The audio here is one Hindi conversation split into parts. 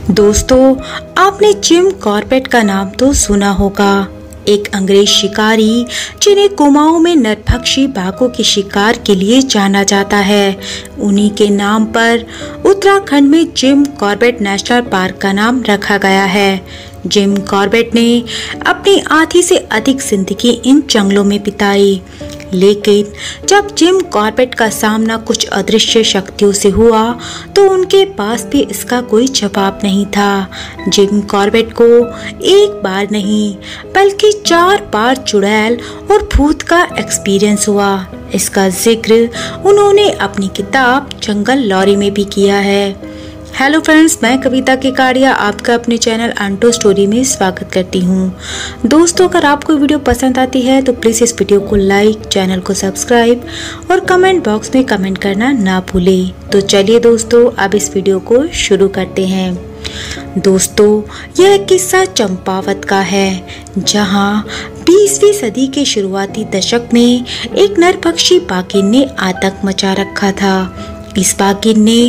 दोस्तों, आपने जिम कॉर्बेट का नाम तो सुना होगा। एक अंग्रेज शिकारी जिन्हें कुमाऊं में नरभक्षी बाघों के शिकार के लिए जाना जाता है। उन्हीं के नाम पर उत्तराखंड में जिम कॉर्बेट नेशनल पार्क का नाम रखा गया है। जिम कॉर्बेट ने अपनी आधी से अधिक जिंदगी इन जंगलों में बिताई, लेकिन जब जिम कॉर्बेट का सामना कुछ अदृश्य शक्तियों से हुआ तो उनके पास भी इसका कोई जवाब नहीं था। जिम कॉर्बेट को एक बार नहीं बल्कि 4 बार चुड़ैल और भूत का एक्सपीरियंस हुआ। इसका जिक्र उन्होंने अपनी किताब जंगल लॉरी में भी किया है। हेलो फ्रेंड्स, मैं कविता केकाड़िया आपका अपने चैनल अंटो स्टोरी में स्वागत करती हूँ। दोस्तों, अगर आपको वीडियो पसंद आती है तो प्लीज़ इस वीडियो को लाइक, चैनल को सब्सक्राइब और कमेंट बॉक्स में कमेंट करना ना भूलें। तो चलिए दोस्तों, अब इस वीडियो को शुरू करते हैं। दोस्तों, यह किस्सा चंपावत का है, जहाँ 20वीं सदी के शुरुआती दशक में एक नरभक्षी बाघिन ने आतंक मचा रखा था। इस बाघिन ने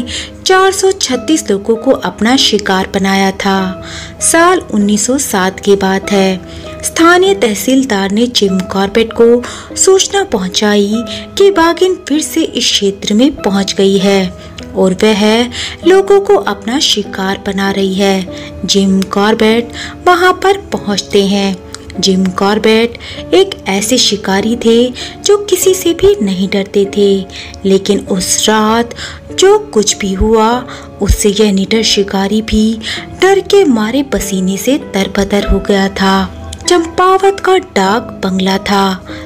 436 लोगों को अपना शिकार बनाया था। साल 1907 की बात है। स्थानीय तहसीलदार ने जिम कॉर्बेट को सूचना पहुंचाई कि बाघिन फिर से इस क्षेत्र में पहुंच गई है और वह लोगों को अपना शिकार बना रही है। जिम कॉर्बेट वहां पर पहुंचते हैं। जिम कॉर्बेट एक ऐसे शिकारी थे जो किसी से भी नहीं डरते थे, लेकिन उस रात जो कुछ भी हुआ उससे यह निडर शिकारी भी डर के मारे पसीने से तरबतर हो गया था। चंपावत का डाक बंगला था।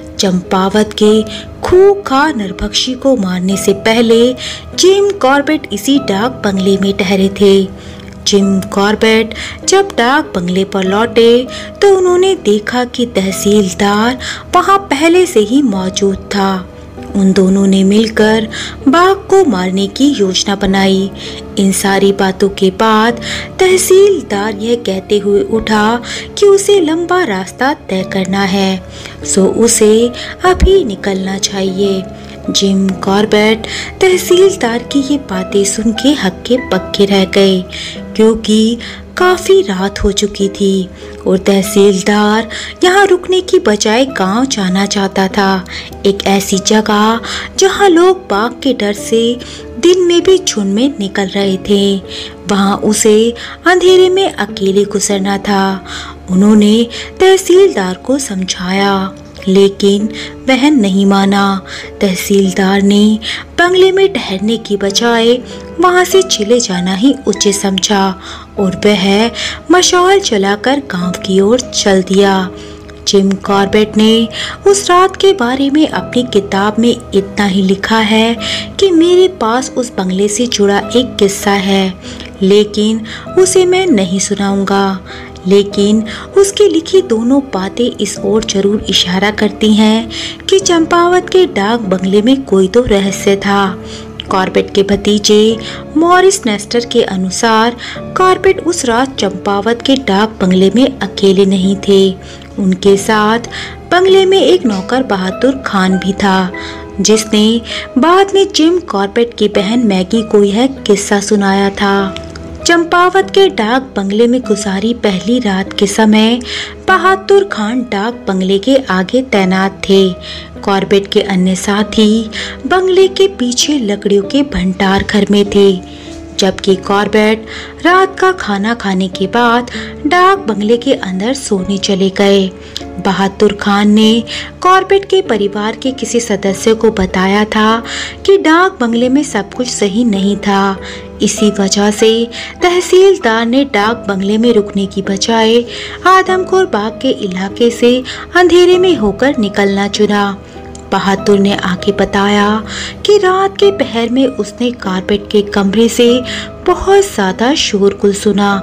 चंपावत के खूंखार नरभक्षी को मारने से पहले जिम कॉर्बेट इसी डाक बंगले में ठहरे थे। जिम कॉर्बेट जब डाक बंगले पर लौटे तो उन्होंने देखा कि तहसीलदार वहां पहले से ही मौजूद था। उन दोनों ने मिलकर बाघ को मारने की योजना बनाई। इन सारी बातों के बाद तहसीलदार यह कहते हुए उठा कि उसे लंबा रास्ता तय करना है, सो उसे अभी निकलना चाहिए। जिम कॉर्बेट तहसीलदार की ये बातें सुन के हक्के पक्के रह गए, क्योंकि काफी रात हो चुकी थी और तहसीलदार यहाँ रुकने की बजाय गांव जाना चाहता था। एक ऐसी जगह जहाँ लोग बाघ के डर से दिन में भी झुंड में निकल रहे थे। वहाँ उसे अंधेरे में अकेले गुजरना था। उन्होंने तहसीलदार को समझाया, लेकिन वह नहीं माना। तहसीलदार ने बंगले में ठहरने की बजाय वहां से चले जाना ही उचित समझा और वह मशाल जलाकर गांव की ओर चल दिया। जिम कॉर्बेट ने उस रात के बारे में अपनी किताब में इतना ही लिखा है कि मेरे पास उस बंगले से जुड़ा एक किस्सा है, लेकिन उसे मैं नहीं सुनाऊंगा। लेकिन उसकी लिखी दोनों बातें इस ओर जरूर इशारा करती हैं कि चंपावत के डाक बंगले में कोई तो रहस्य था। कॉर्बेट के भतीजे मॉरिस नेस्टर के अनुसार कॉर्बेट उस रात चंपावत के डाक बंगले में अकेले नहीं थे। उनके साथ बंगले में एक नौकर बहादुर खान भी था, जिसने बाद में जिम कॉर्बेट की बहन मैगी को यह किस्सा सुनाया था। चंपावत के डाक बंगले में गुजारी पहली रात के समय बहादुर खान डाक बंगले के आगे तैनात थे। कॉर्बेट के अन्य साथी बंगले के पीछे लकड़ियों के भंडार घर में थे, जबकि कॉर्बेट रात का खाना खाने के बाद डाक बंगले के अंदर सोने चले गए। बहादुर खान ने कॉर्बेट के परिवार के किसी सदस्य को बताया था कि डाक बंगले में सब कुछ सही नहीं था। इसी वजह से तहसीलदार ने डाक बंगले में रुकने की बजाय आदमखोर बाग के इलाके से अंधेरे में होकर निकलना चुना। बहादुर ने आगे बताया कि रात के पहर में उसने कॉर्बेट के कमरे से बहुत ज्यादा शोरगुल सुना।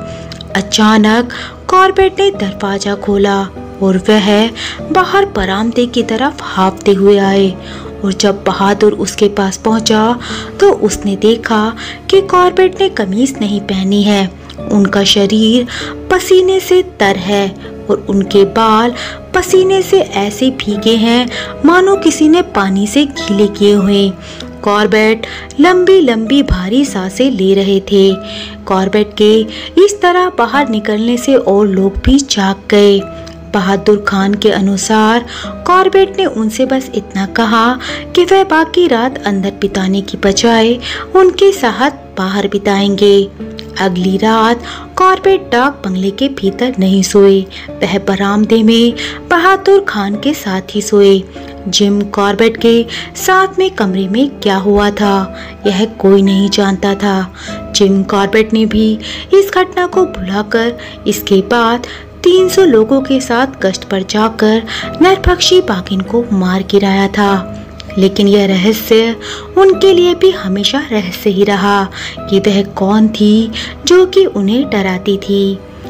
अचानक कॉर्बेट ने दरवाजा खोला और वह बाहर बरामदे की तरफ हाँफते हुए आए, और जब बहादुर उसके पास पहुंचा तो उसने देखा कि कॉर्बेट ने कमीज नहीं पहनी है। उनका शरीर पसीने से तर है और उनके बाल पसीने से ऐसे भीगे हैं मानो किसी ने पानी से गीले किए हुए। कॉर्बेट लंबी लंबी भारी सांसें ले रहे थे। कॉर्बेट के इस तरह बाहर निकलने से और लोग भी जाग गए। बहादुर खान के अनुसार कॉर्बेट ने उनसे बस इतना कहा कि वह बाकी रात अंदर बिताने की बजाय उनके साथ बाहर बिताएंगे। अगली रात कॉर्बेट डाक बंगले के भीतर नहीं सोए, वह बरामदे में बहादुर खान के साथ ही सोए। जिम कॉर्बेट के साथ में कमरे में क्या हुआ था यह कोई नहीं जानता था। जिम कॉर्बेट ने भी इस घटना को भुलाकर इसके बाद 300 लोगों के साथ गश्त पर जाकर नरभक्षी बाघिन को मार गिराया था। लेकिन यह रहस्य उनके लिए भी हमेशा रहस्य ही रहा कि वह कौन थी जो कि उन्हें डराती थी।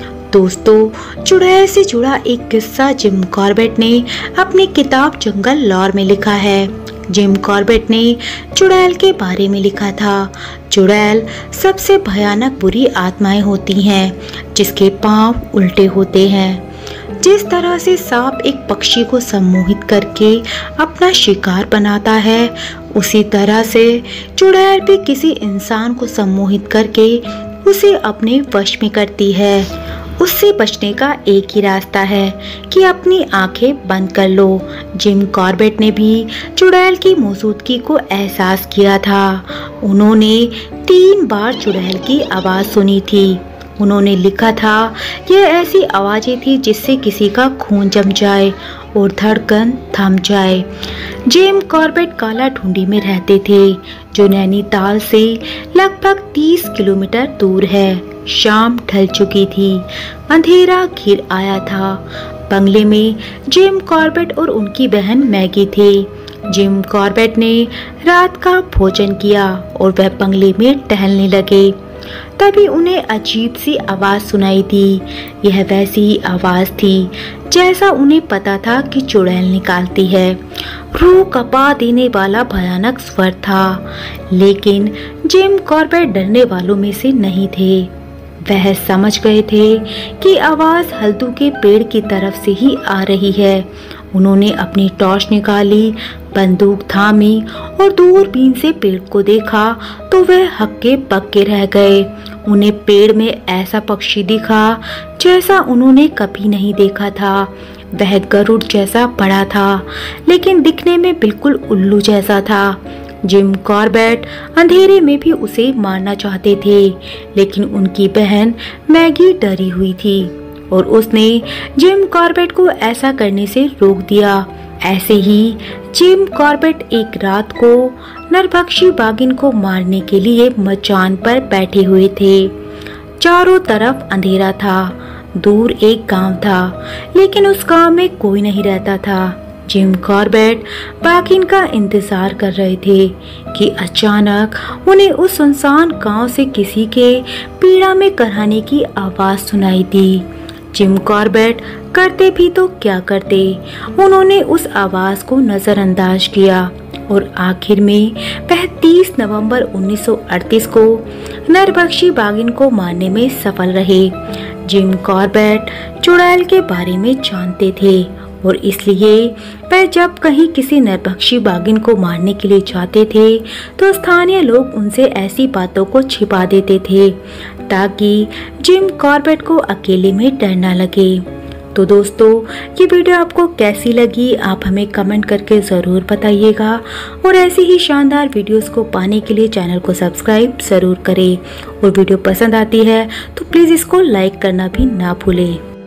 दोस्तों, चुड़ैल से जुड़ा एक किस्सा जिम कॉर्बेट ने अपनी किताब जंगल लॉर में लिखा है। जिम कॉर्बेट ने चुड़ैल के बारे में लिखा था। चुड़ैल सबसे भयानक बुरी आत्माएं होती हैं जिसके पांव उल्टे होते हैं। जिस तरह से सांप एक पक्षी को सम्मोहित करके अपना शिकार बनाता है, उसी तरह से चुड़ैल भी किसी इंसान को सम्मोहित करके उसे अपने वश में करती है। उससे बचने का एक ही रास्ता है कि अपनी आंखें बंद कर लो। जिम कॉर्बेट ने भी चुड़ैल की मौजूदगी को एहसास किया था। उन्होंने 3 बार चुड़ैल की आवाज सुनी थी। उन्होंने लिखा था, यह ऐसी आवाजें थी जिससे किसी का खून जम जाए और धड़कन थम जाए। जिम कॉर्बेट काला ढूंढी में रहते थे, जो नैनीताल से लगभग 30 किलोमीटर दूर है। शाम ढल चुकी थी, अंधेरा घिर आया था। बंगले में जिम कॉर्बेट और उनकी बहन मैगी थे। जिम कॉर्बेट ने रात का भोजन किया और वह बंगले में टहलने लगे। तभी उन्हें अजीब सी आवाज सुनाई दी। यह वैसी ही आवाज थी जैसा उन्हें पता था कि चुड़ैल निकालती है। रूह कपा देने वाला भयानक स्वर था। लेकिन जिम कॉर्बेट डरने वालों में से नहीं थे। वह समझ गए थे कि आवाज हल्दू के पेड़ की तरफ से ही आ रही है। उन्होंने अपनी टॉर्च निकाली, बंदूक थामी और दूरबीन से पेड़ को देखा तो वह हक्के बक्के रह गए। उन्हें पेड़ में ऐसा पक्षी दिखा जैसा उन्होंने कभी नहीं देखा था। वह गरुड़ जैसा बड़ा था, लेकिन दिखने में बिल्कुल उल्लू जैसा था। जिम कॉर्बेट अंधेरे में भी उसे मारना चाहते थे, लेकिन उनकी बहन मैगी डरी हुई थी और उसने जिम कॉर्बेट को ऐसा करने से रोक दिया। ऐसे ही जिम कॉर्बेट एक रात को नरभक्षी बाघिन को मारने के लिए मचान पर बैठे हुए थे। चारों तरफ अंधेरा था। दूर एक गांव था, लेकिन उस गांव में कोई नहीं रहता था। जिम कॉर्बेट बाघिन का इंतजार कर रहे थे कि अचानक उन्हें उस सुनसान गांव से किसी के पीड़ा में कराहने की आवाज सुनाई दी। जिम कॉर्बेट करते भी तो क्या करते, उन्होंने उस आवाज को नजरअंदाज किया और आखिर में वह 30 नवंबर 1938 को नरभक्षी बाघिन को मारने में सफल रहे। जिम कॉर्बेट चुड़ैल के बारे में जानते थे और इसलिए वह जब कहीं किसी नरभक्षी बाघिन को मारने के लिए जाते थे तो स्थानीय लोग उनसे ऐसी बातों को छिपा देते थे ताकि जिम कॉर्बेट को अकेले में डर न लगे। तो दोस्तों, ये वीडियो आपको कैसी लगी आप हमें कमेंट करके ज़रूर बताइएगा और ऐसी ही शानदार वीडियोस को पाने के लिए चैनल को सब्सक्राइब ज़रूर करें और वीडियो पसंद आती है तो प्लीज़ इसको लाइक करना भी ना भूलें।